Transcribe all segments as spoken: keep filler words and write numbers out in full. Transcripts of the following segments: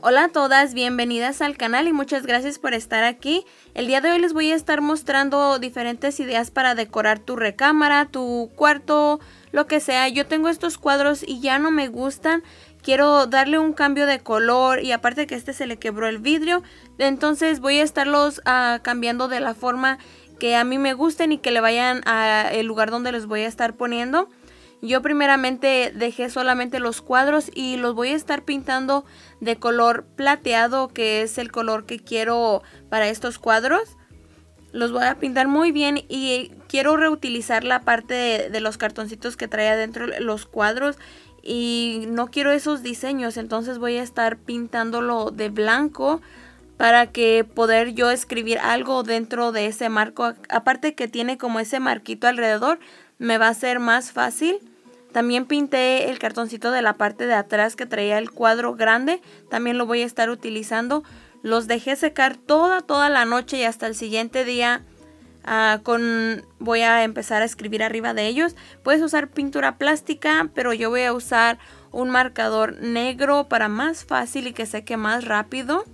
Hola a todas, bienvenidas al canal y muchas gracias por estar aquí. El día de hoy les voy a estar mostrando diferentes ideas para decorar tu recámara, tu cuarto, lo que sea. Yo tengo estos cuadros y ya no me gustan. Quiero darle un cambio de color y aparte que este se le quebró el vidrio. Entonces voy a estarlos uh, cambiando de la forma que a mí me gusten y que le vayan al lugar donde los voy a estar poniendo. Yo primeramente dejé solamente los cuadros y los voy a estar pintando de color plateado, que es el color que quiero para estos cuadros. Los voy a pintar muy bien y quiero reutilizar la parte de, de los cartoncitos que trae adentro los cuadros. Y no quiero esos diseños, entonces voy a estar pintándolo de blanco para que poder yo escribir algo dentro de ese marco. Aparte que tiene como ese marquito alrededor, me va a ser más fácil. También pinté el cartoncito de la parte de atrás que traía el cuadro grande. También lo voy a estar utilizando. Los dejé secar toda, toda la noche y hasta el siguiente día uh, con, voy a empezar a escribir arriba de ellos. Puedes usar pintura plástica, pero yo voy a usar un marcador negro para más fácil y que seque más rápido.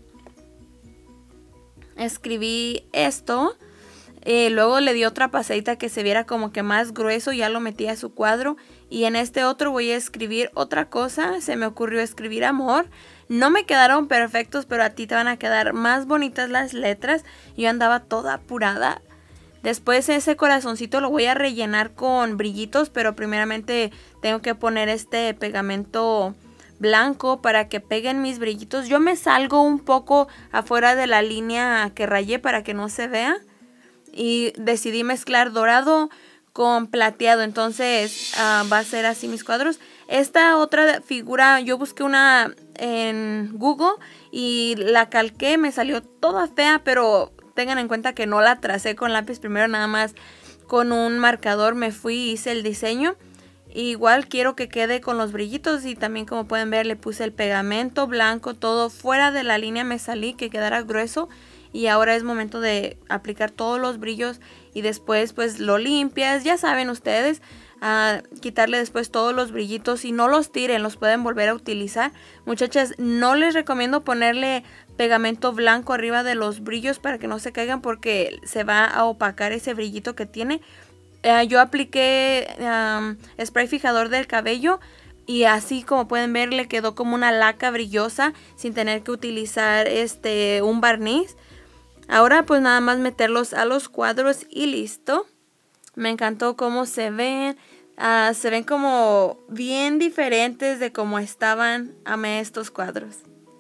Escribí esto. Eh, luego le di otra pasadita que se viera como que más grueso, ya lo metí a su cuadro. Y en este otro voy a escribir otra cosa, se me ocurrió escribir amor. No me quedaron perfectos, pero a ti te van a quedar más bonitas las letras. Yo andaba toda apurada. Después ese corazoncito lo voy a rellenar con brillitos, pero primeramente tengo que poner este pegamento blanco para que peguen mis brillitos. Yo me salgo un poco afuera de la línea que rayé para que no se vea. Y decidí mezclar dorado con plateado, entonces uh, va a ser así mis cuadros. Esta otra figura yo busqué una en Google y la calqué, me salió toda fea, pero tengan en cuenta que no la tracé con lápiz primero, nada más con un marcador me fui y hice el diseño. Igual quiero que quede con los brillitos y también como pueden ver le puse el pegamento blanco, todo fuera de la línea me salí, que quedara grueso. Y ahora es momento de aplicar todos los brillos y después pues lo limpias, ya saben ustedes, uh, quitarle después todos los brillitos y no los tiren, los pueden volver a utilizar. Muchachas, no les recomiendo ponerle pegamento blanco arriba de los brillos para que no se caigan porque se va a opacar ese brillito que tiene. Uh, yo apliqué um, spray fijador del cabello. Y así como pueden ver le quedó como una laca brillosa sin tener que utilizar este un barniz. Ahora pues nada más meterlos a los cuadros y listo. Me encantó cómo se ven. Uh, se ven como bien diferentes de cómo estaban. Amé estos cuadros.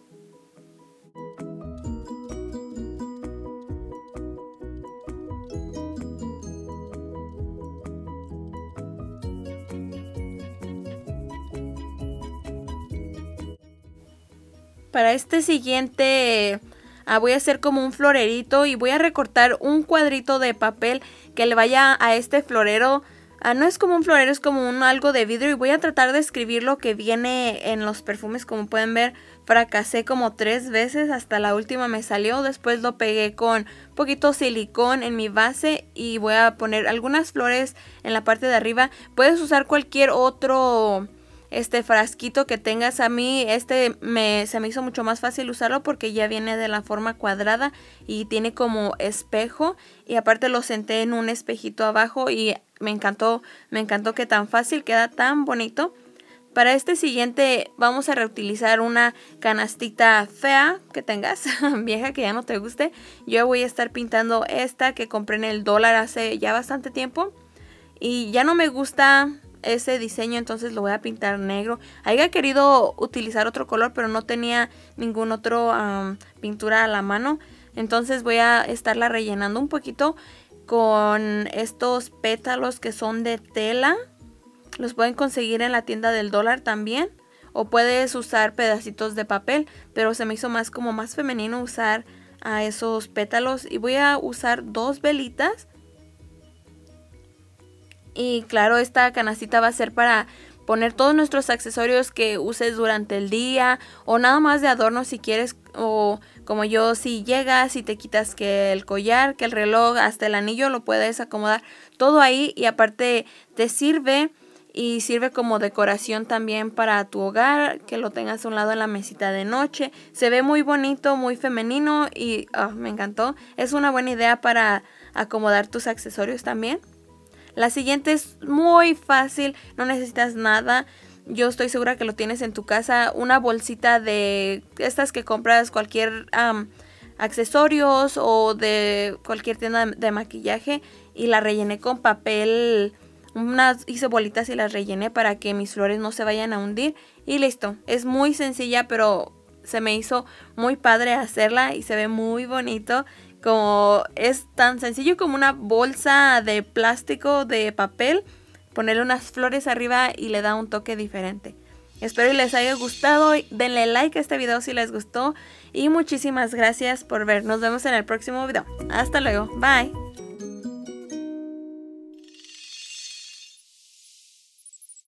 Para este siguiente uh, voy a hacer como un florerito y voy a recortar un cuadrito de papel que le vaya a este florero. Uh, no es como un florero, es como un algo de vidrio y voy a tratar de escribir lo que viene en los perfumes. Como pueden ver, fracasé como tres veces, hasta la última me salió. Después lo pegué con poquito silicón en mi base y voy a poner algunas flores en la parte de arriba. Puedes usar cualquier otro este frasquito que tengas. A mí este me, se me hizo mucho más fácil usarlo porque ya viene de la forma cuadrada y tiene como espejo y aparte lo senté en un espejito abajo y me encantó, me encantó que tan fácil, queda tan bonito. Para este siguiente vamos a reutilizar una canastita fea que tengas, vieja, que ya no te guste. Yo voy a estar pintando esta que compré en el dólar hace ya bastante tiempo y ya no me gusta ese diseño, entonces lo voy a pintar negro. Había querido utilizar otro color, pero no tenía ningún otro um, pintura a la mano. Entonces voy a estarla rellenando un poquito con estos pétalos que son de tela. Los pueden conseguir en la tienda del dólar también. O puedes usar pedacitos de papel, pero se me hizo más como más femenino usar a esos pétalos. Y voy a usar dos velitas. Y claro, esta canastita va a ser para poner todos nuestros accesorios que uses durante el día o nada más de adorno si quieres, o como yo, si llegas y te quitas que el collar, que el reloj, hasta el anillo lo puedes acomodar todo ahí y aparte te sirve y sirve como decoración también para tu hogar, que lo tengas a un lado en la mesita de noche. Se ve muy bonito, muy femenino y oh, me encantó. Es una buena idea para acomodar tus accesorios también. La siguiente es muy fácil, no necesitas nada. Yo estoy segura que lo tienes en tu casa. Una bolsita de estas que compras cualquier um, accesorios o de cualquier tienda de maquillaje, y la rellené con papel. Unas hice bolitas y las rellené para que mis flores no se vayan a hundir. Y listo. Es muy sencilla, pero se me hizo muy padre hacerla y se ve muy bonito. Como es tan sencillo como una bolsa de plástico, de papel, ponerle unas flores arriba y le da un toque diferente. Espero que les haya gustado. Denle like a este video si les gustó. Y muchísimas gracias por ver. Nos vemos en el próximo video. Hasta luego. Bye.